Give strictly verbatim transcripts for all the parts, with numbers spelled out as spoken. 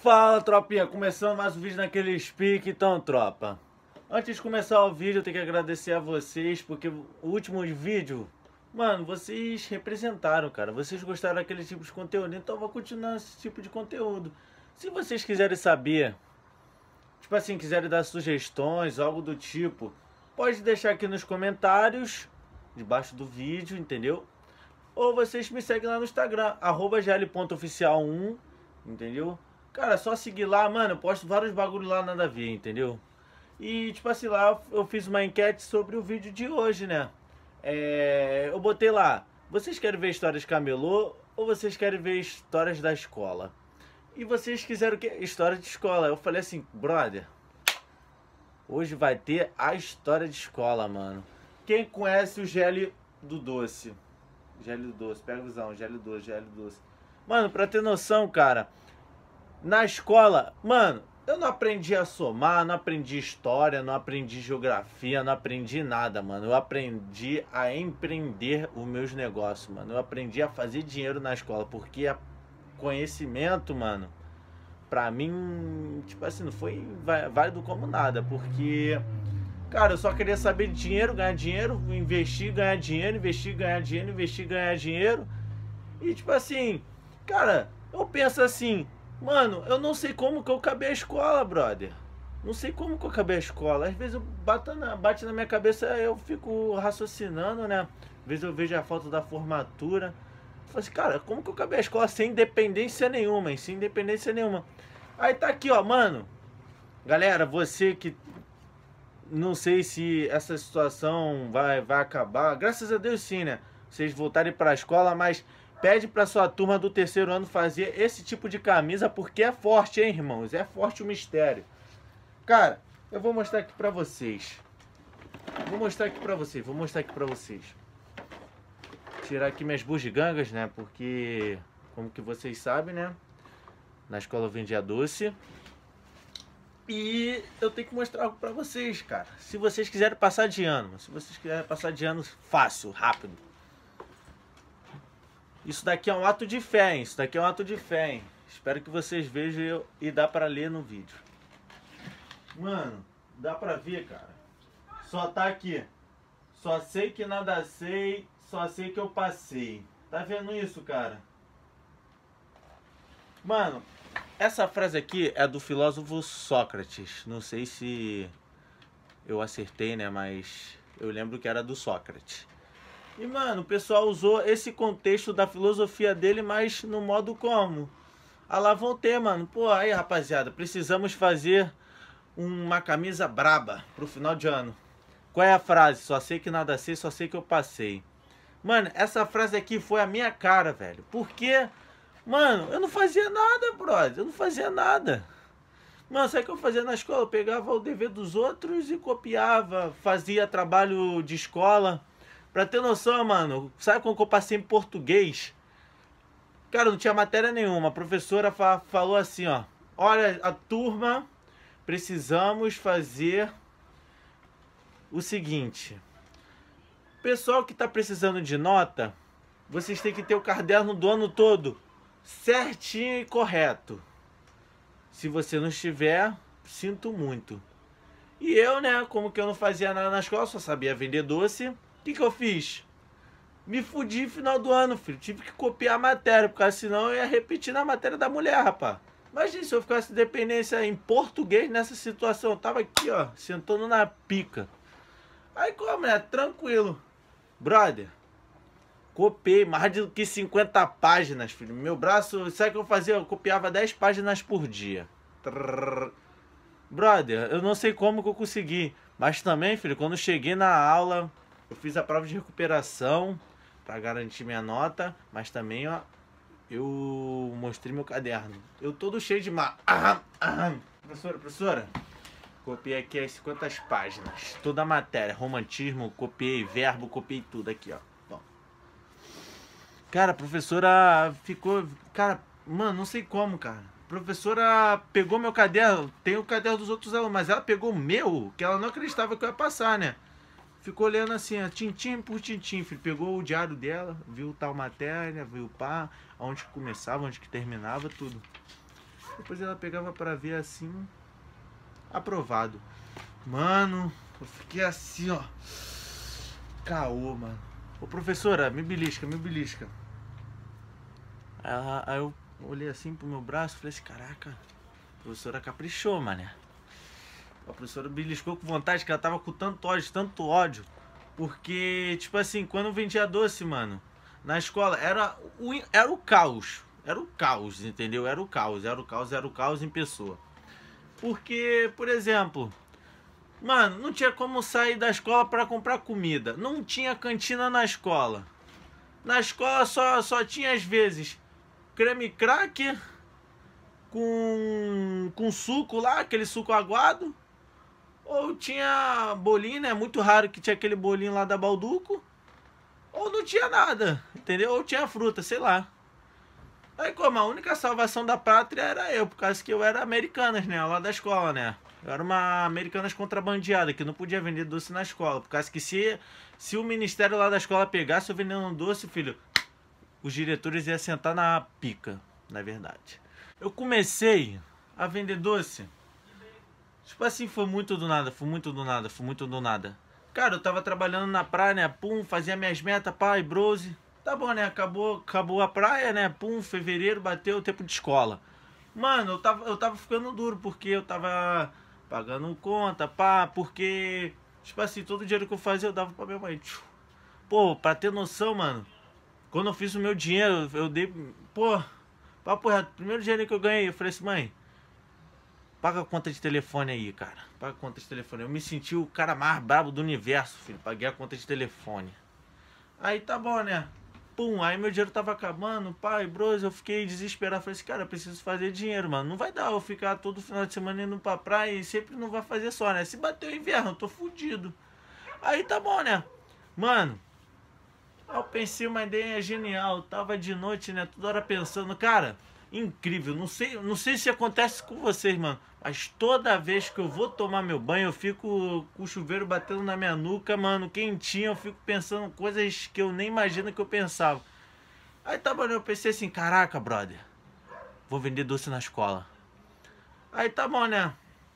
Fala, tropinha, começando mais um vídeo naquele speak. Então, tropa, antes de começar o vídeo eu tenho que agradecer a vocês, porque o último vídeo, mano, vocês representaram, cara. Vocês gostaram daquele tipo de conteúdo, então eu vou continuar esse tipo de conteúdo. Se vocês quiserem saber, tipo assim, quiserem dar sugestões, algo do tipo, pode deixar aqui nos comentários, debaixo do vídeo, entendeu? Ou vocês me seguem lá no Instagram, arroba gl ponto oficial um, entendeu? Cara, só seguir lá, mano, eu posto vários bagulho lá, nada a ver, entendeu? E, tipo assim, lá eu fiz uma enquete sobre o vídeo de hoje, né? É, eu botei lá, vocês querem ver histórias de camelô ou vocês querem ver histórias da escola? E vocês quiseram o quê? História de escola. Eu falei assim, brother, hoje vai ter a história de escola, mano. Quem conhece o Gélio do Doce? Gélio do Doce, pega a visão, Gélio do Doce, Gélio do Doce. Mano, pra ter noção, cara, na escola, mano, eu não aprendi a somar, não aprendi história, não aprendi geografia, não aprendi nada, mano. Eu aprendi a empreender os meus negócios, mano. Eu aprendi a fazer dinheiro na escola, porque conhecimento, mano, pra mim, tipo assim, não foi válido como nada, porque, cara, eu só queria saber de dinheiro, ganhar dinheiro, investir, ganhar dinheiro, investir, ganhar dinheiro, investir, ganhar dinheiro. E tipo assim, cara, eu penso assim, mano, eu não sei como que eu acabei a escola, brother. Não sei como que eu acabei a escola. Às vezes eu bato na, bate na minha cabeça, eu fico raciocinando, né? Às vezes eu vejo a foto da formatura. Eu falo assim, cara, como que eu acabei a escola sem independência nenhuma, hein? Sem independência nenhuma. Aí tá aqui, ó, mano. Galera, você que... Não sei se essa situação vai, vai acabar. Graças a Deus sim, né? Vocês voltarem pra escola, mas... Pede pra sua turma do terceiro ano fazer esse tipo de camisa, porque é forte, hein, irmãos? É forte o mistério. Cara, eu vou mostrar aqui pra vocês. Vou mostrar aqui pra vocês, vou mostrar aqui pra vocês. Tirar aqui minhas bugigangas, né? Porque, como que vocês sabem, né? Na escola eu vendia doce. E eu tenho que mostrar algo pra vocês, cara. Se vocês quiserem passar de ano, se vocês quiserem passar de ano fácil, rápido. Isso daqui é um ato de fé, hein? Isso daqui é um ato de fé, hein? Espero que vocês vejam e dá pra ler no vídeo. Mano, dá pra ver, cara. Só tá aqui. Só sei que nada sei, só sei que eu passei. Tá vendo isso, cara? Mano, essa frase aqui é do filósofo Sócrates. Não sei se eu acertei, né? Mas eu lembro que era do Sócrates. E, mano, o pessoal usou esse contexto da filosofia dele, mas no modo como? Ah, lá vão ter, mano. Pô, aí, rapaziada, precisamos fazer uma camisa braba pro final de ano. Qual é a frase? Só sei que nada sei, só sei que eu passei. Mano, essa frase aqui foi a minha cara, velho. Porque, mano, eu não fazia nada, brother. Eu não fazia nada. Mano, sabe o que eu fazia na escola? Eu pegava o dever dos outros e copiava. Fazia trabalho de escola. Pra ter noção, mano, sabe quando eu passei em português? Cara, não tinha matéria nenhuma. A professora fa falou assim, ó. Olha, a turma, precisamos fazer o seguinte. Pessoal que tá precisando de nota, vocês têm que ter o caderno do ano todo certinho e correto. Se você não estiver, sinto muito. E eu, né, como que eu não fazia nada na escola, só sabia vender doce... O que que eu fiz? Me fudi no final do ano, filho. Tive que copiar a matéria, porque senão eu ia repetir na matéria da mulher, rapaz. Imagina se eu ficasse dependência em português nessa situação. Eu tava aqui, ó, sentando na pica. Aí como, né? Tranquilo. Brother, copiei mais do que cinquenta páginas, filho. Meu braço, sabe o que eu fazia? Eu copiava dez páginas por dia. Trrr. Brother, eu não sei como que eu consegui. Mas também, filho, quando eu cheguei na aula... Eu fiz a prova de recuperação para garantir minha nota, mas também, ó, eu mostrei meu caderno. Eu todo cheio de ma... Aham, aham. Professora, professora, copiei aqui as cinquenta páginas, toda a matéria, romantismo, copiei verbo, copiei tudo aqui, ó. Bom. Cara, a professora ficou, cara, mano, não sei como, cara. A professora pegou meu caderno, tem o caderno dos outros alunos, mas ela pegou o meu, que ela não acreditava que eu ia passar, né? Ficou olhando assim, ó, tintim por tintim, filho. Pegou o diário dela, viu tal matéria, viu pá, onde que começava, onde que terminava, tudo. Depois ela pegava pra ver assim, aprovado. Mano, eu fiquei assim, ó. Caô, mano. Ô professora, me belisca, me belisca. Aí, aí eu olhei assim pro meu braço e falei assim, caraca, a professora caprichou, mané. A professora beliscou com vontade, que ela tava com tanto ódio, tanto ódio. Porque, tipo assim, quando eu vendia doce, mano, na escola, era o, era o caos. Era o caos, entendeu? Era o caos, era o caos, era o caos em pessoa. Porque, por exemplo, mano, não tinha como sair da escola pra comprar comida. Não tinha cantina na escola. Na escola só, só tinha, às vezes, creme cracker com, com suco lá, aquele suco aguado. Ou tinha bolinho, né? Muito raro que tinha aquele bolinho lá da Balduco. Ou não tinha nada, entendeu? Ou tinha fruta, sei lá. Aí como a única salvação da pátria era eu, por causa que eu era Americanas, né? Lá da escola, né? Eu era uma Americanas contrabandeada, que não podia vender doce na escola. Por causa que se, se o ministério lá da escola pegasse eu vendendo um doce, filho, os diretores iam sentar na pica, na verdade. Eu comecei a vender doce. Tipo assim, foi muito do nada, foi muito do nada, foi muito do nada. Cara, eu tava trabalhando na praia, né? Pum, fazia minhas metas, pai, brose. Tá bom, né? Acabou, acabou a praia, né? Pum, fevereiro, bateu o tempo de escola. Mano, eu tava, eu tava ficando duro, porque eu tava pagando conta, pá, porque, tipo assim, todo o dinheiro que eu fazia eu dava pra minha mãe. Pô, pra ter noção, mano, quando eu fiz o meu dinheiro, eu dei, pô, papo reto, primeiro dinheiro que eu ganhei, eu falei assim, mãe, paga a conta de telefone aí, cara. Paga a conta de telefone. Eu me senti o cara mais brabo do universo, filho. Paguei a conta de telefone. Aí tá bom, né? Pum, aí meu dinheiro tava acabando, pai, bros, eu fiquei desesperado. Falei assim, cara, eu preciso fazer dinheiro, mano. Não vai dar eu ficar todo final de semana indo pra praia e sempre não vai fazer só, né? Se bater o inverno, eu tô fudido. Aí tá bom, né? Mano, aí eu pensei uma ideia genial. Eu tava de noite, né? Toda hora pensando, cara, incrível. Não sei, não sei se acontece com vocês, mano. Mas toda vez que eu vou tomar meu banho, eu fico com o chuveiro batendo na minha nuca, mano, quentinho. Eu fico pensando coisas que eu nem imagino que eu pensava. Aí tá bom, eu pensei assim, caraca, brother, vou vender doce na escola. Aí tá bom, né?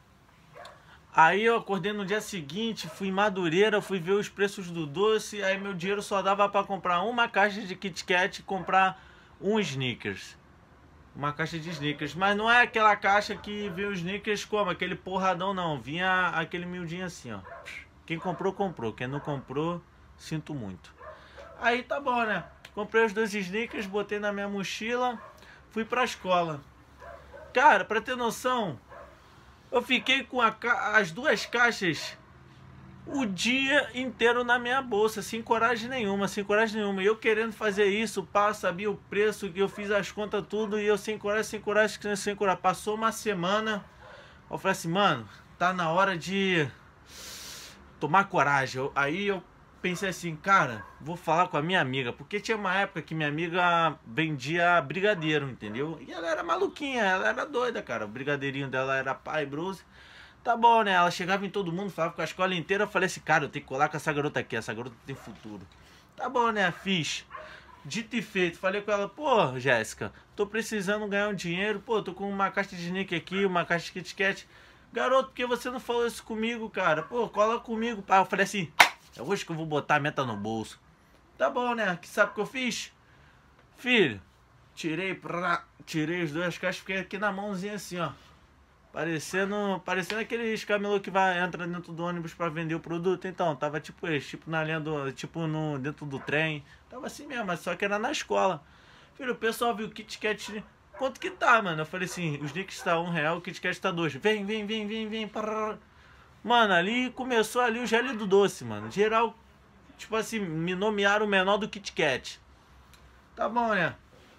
Aí eu acordei no dia seguinte, fui em Madureira, fui ver os preços do doce. Aí meu dinheiro só dava pra comprar uma caixa de Kit Kat e comprar um Snickers. Uma caixa de Snickers, mas não é aquela caixa que vem os Snickers como aquele porradão, não. Vinha aquele miudinho assim, ó. Quem comprou, comprou. Quem não comprou, sinto muito. Aí tá bom, né? Comprei os dois Snickers, botei na minha mochila, fui pra escola. Cara, pra ter noção, eu fiquei com a ca... as duas caixas o dia inteiro na minha bolsa, sem coragem nenhuma, sem coragem nenhuma. E eu querendo fazer isso, pá, sabia o preço, que eu fiz as contas tudo, e eu sem coragem, sem coragem, sem coragem. Passou uma semana, eu falei assim, mano, tá na hora de tomar coragem. Eu, aí eu pensei assim, cara, vou falar com a minha amiga, porque tinha uma época que minha amiga vendia brigadeiro, entendeu? E ela era maluquinha, ela era doida, cara. O brigadeirinho dela era pai, bruse. Tá bom, né? Ela chegava em todo mundo, falava com a escola inteira. Eu falei assim, cara, eu tenho que colar com essa garota aqui. Essa garota tem futuro. Tá bom, né? Fiz. Dito e feito. Falei com ela, pô, Jéssica, tô precisando ganhar um dinheiro. Pô, tô com uma caixa de Snick aqui, uma caixa de Kit Kat. Garoto, por que você não falou isso comigo, cara? Pô, cola comigo, pá. Eu falei assim, é hoje que eu vou botar a meta no bolso. Tá bom, né? Que sabe o que eu fiz? Filho, tirei, pra... tirei as duas caixas, fiquei aqui na mãozinha assim, ó. Parecendo, parecendo aqueles camelô que vai, entra dentro do ônibus pra vender o produto. Então, tava tipo esse, tipo na linha do, tipo no, dentro do trem. Tava assim mesmo, mas só que era na escola. Filho, o pessoal viu o Kit Kat, quanto que tá, mano? Eu falei assim, os Snickers tá um real, o Kit Kat tá dois. Vem, vem, vem, vem, vem. Parará. Mano, ali começou ali o gelo do doce, mano. Geral, tipo assim, me nomearam o menor do Kit Kat. Tá bom, né?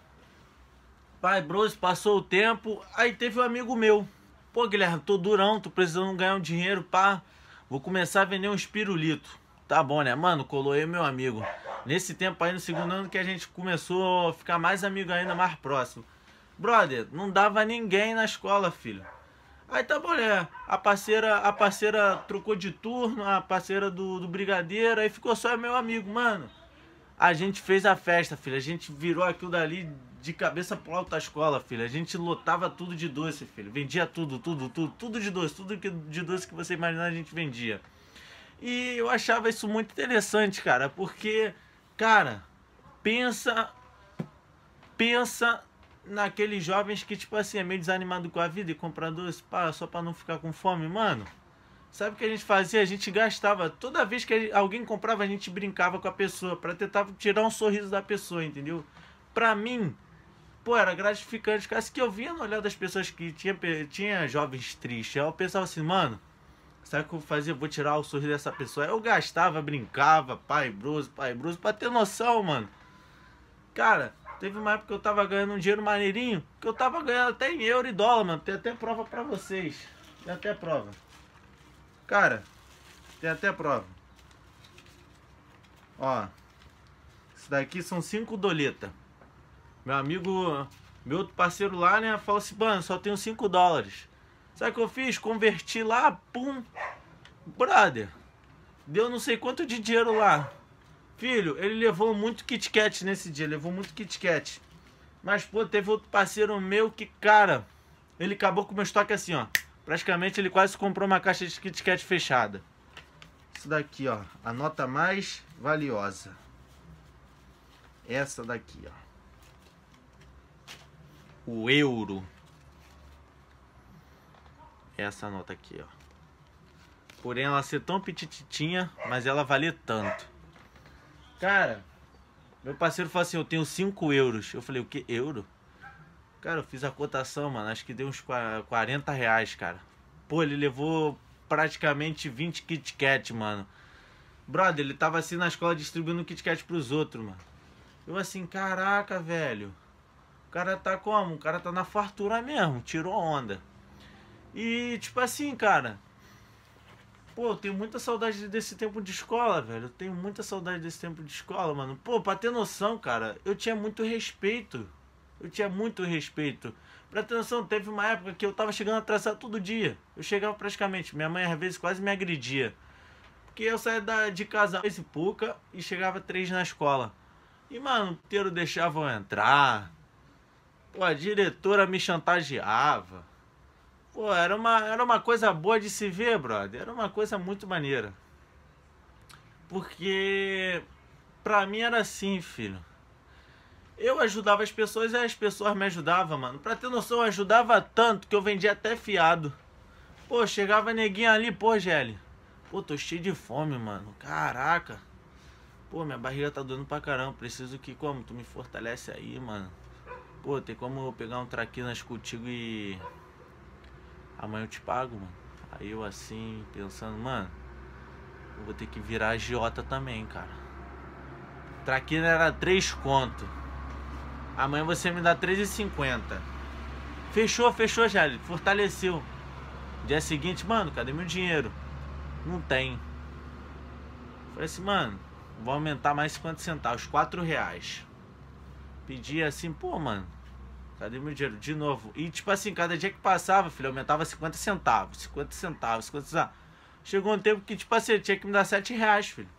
Pai, bros, passou o tempo, aí teve um amigo meu. Pô, Guilherme, tô durão, tô precisando ganhar um dinheiro, pá. Vou começar a vender uns pirulito. Tá bom, né? Mano, colou eu e meu amigo. Nesse tempo aí, no segundo ano, que a gente começou a ficar mais amigo ainda, mais próximo. Brother, não dava ninguém na escola, filho. Aí tá bom, né? A parceira, a parceira trocou de turno, a parceira do, do brigadeiro, aí ficou só meu amigo, mano. A gente fez a festa, filho. A gente virou aquilo dali de cabeça pro alto da escola, filho. A gente lotava tudo de doce, filho. Vendia tudo, tudo, tudo, tudo de doce. Tudo que, de doce que você imaginar a gente vendia. E eu achava isso muito interessante, cara. Porque, cara, pensa... Pensa naqueles jovens que, tipo assim, é meio desanimado com a vida e compra doce pá, só pra não ficar com fome, mano. Sabe o que a gente fazia? A gente gastava. Toda vez que alguém comprava, a gente brincava com a pessoa pra tentar tirar um sorriso da pessoa, entendeu? Pra mim, pô, era gratificante. Cara, que eu via no olhar das pessoas que tinha, tinha jovens tristes. Eu pensava assim, mano, sabe o que eu fazia? Eu vou tirar o sorriso dessa pessoa. Eu gastava, brincava, pai bruso, pai bruso, pra ter noção, mano. Cara, teve uma época que eu tava ganhando um dinheiro maneirinho, que eu tava ganhando até em euro e dólar, mano. Tem até prova pra vocês. Tem até prova. Cara, tem até prova. Ó, isso daqui são cinco doletas. Meu amigo, meu outro parceiro lá, né, falou assim, mano, só tenho cinco dólares. Sabe o que eu fiz? Converti lá, pum. Brother, deu não sei quanto de dinheiro lá. Filho, ele levou muito Kit Kat nesse dia, levou muito Kit Kat. Mas, pô, teve outro parceiro meu que, cara, ele acabou com o meu estoque assim, ó. Praticamente ele quase comprou uma caixa de Kit Kat fechada. Isso daqui, ó, a nota mais valiosa. Essa daqui, ó. O euro. Essa nota aqui, ó. Porém, ela ser tão petititinha, mas ela valer tanto. Cara, meu parceiro falou assim, eu tenho cinco euros. Eu falei, o que? Euro? Cara, eu fiz a cotação, mano. Acho que deu uns quarenta reais, cara. Pô, ele levou praticamente vinte Kit Kat, mano. Brother, ele tava assim na escola distribuindo Kit Kat pros outros, mano. Eu assim, caraca, velho. O cara tá como? O cara tá na fartura mesmo. Tirou onda. E, tipo assim, cara... Pô, eu tenho muita saudade desse tempo de escola, velho. Eu tenho muita saudade desse tempo de escola, mano. Pô, pra ter noção, cara, eu tinha muito respeito. Eu tinha muito respeito. Pra ter noção, teve uma época que eu tava chegando atrasado todo dia. Eu chegava praticamente, minha mãe às vezes quase me agredia. Porque eu saía da, de casa às e pouca e chegava três na escola. E, mano, o inteiro deixava eu entrar. Pô, a diretora me chantageava. Pô, era uma, era uma coisa boa de se ver, brother. Era uma coisa muito maneira. Porque pra mim era assim, filho. Eu ajudava as pessoas e as pessoas me ajudavam, mano. Pra ter noção, eu ajudava tanto que eu vendia até fiado. Pô, chegava neguinho ali, pô, Gelli. Pô, tô cheio de fome, mano. Caraca. Pô, minha barriga tá doendo pra caramba. Preciso que, como? Tu me fortalece aí, mano. Pô, tem como eu pegar um traquinas contigo e... amanhã eu te pago, mano. Aí eu assim, pensando, mano, eu vou ter que virar agiota também, cara. Traquina era três conto. Amanhã você me dá três e cinquenta. Fechou, fechou, já. Fortaleceu. Dia seguinte, mano, cadê meu dinheiro? Não tem. Falei assim, mano, vou aumentar mais cinquenta centavos, quatro reais. Pedi assim, pô, mano, cadê meu dinheiro? De novo. E tipo assim, cada dia que passava, filho, aumentava cinquenta centavos, cinquenta centavos, cinquenta centavos. Chegou um tempo que, tipo assim, tinha que me dar sete reais, filho.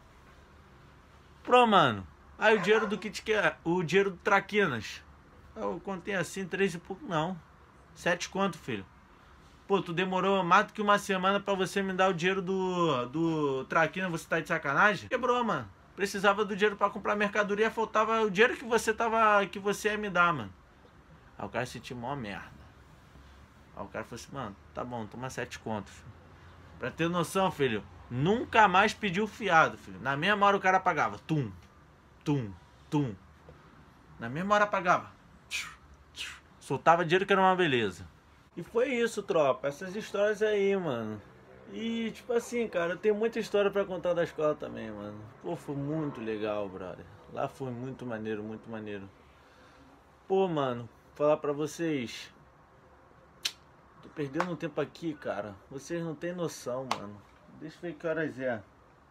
Pro, mano. Aí o dinheiro do kit que é, o dinheiro do Traquinas. Eu contei assim, três e pouco, não. Sete conto, filho. Pô, tu demorou mais do que uma semana pra você me dar o dinheiro do, do Traquinas, você tá de sacanagem? Quebrou, mano. Precisava do dinheiro pra comprar mercadoria, faltava o dinheiro que você tava, que você ia me dar, mano. Aí o cara sentiu mó merda. Aí o cara falou assim, mano, tá bom, toma sete contos, filho. Pra ter noção, filho, nunca mais pediu fiado, filho. Na mesma hora o cara pagava. Tum, tum, tum. Na mesma hora pagava. Soltava dinheiro que era uma beleza. E foi isso, tropa. Essas histórias aí, mano. E, tipo assim, cara, eu tenho muita história pra contar da escola também, mano. Pô, foi muito legal, brother. Lá foi muito maneiro, muito maneiro. Pô, mano, falar pra vocês. Tô perdendo um tempo aqui, cara. Vocês não tem noção, mano. Deixa eu ver que horas é.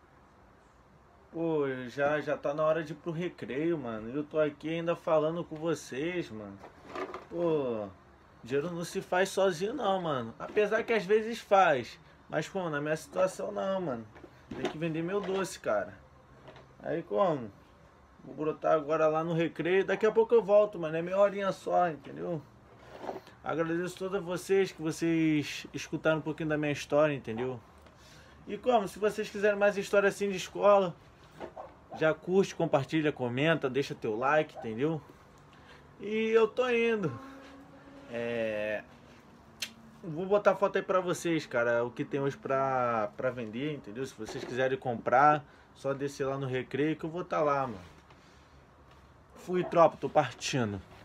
Pô, já, já tá na hora de ir pro recreio, mano. Eu tô aqui ainda falando com vocês, mano. Pô, dinheiro não se faz sozinho não, mano. Apesar que às vezes faz. Mas como? Na minha situação não, mano. Tem que vender meu doce, cara. Aí como? Vou brotar agora lá no recreio. Daqui a pouco eu volto, mano. É meia horinha só, entendeu? Agradeço a todos vocês que vocês escutaram um pouquinho da minha história, entendeu? E como? Se vocês quiserem mais história assim de escola, já curte, compartilha, comenta, deixa teu like, entendeu? E eu tô indo. É... Vou botar foto aí pra vocês, cara, o que tem hoje pra, pra vender, entendeu? Se vocês quiserem comprar, só descer lá no recreio que eu vou estar lá, mano. Fui, tropa, tô partindo.